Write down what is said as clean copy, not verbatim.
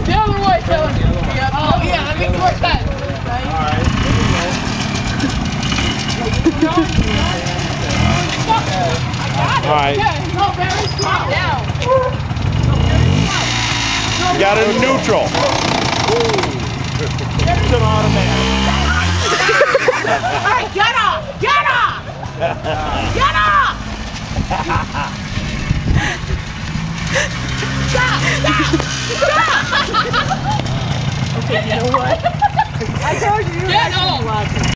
The other way, Dylan. Oh, yeah, that makes more sense. All right. No, very strong. Down. You got it in neutral. It's an automatic. All right, get off! Get off! Get off! Stop! Stop! Stop! Okay, you know what? I told you. Get off!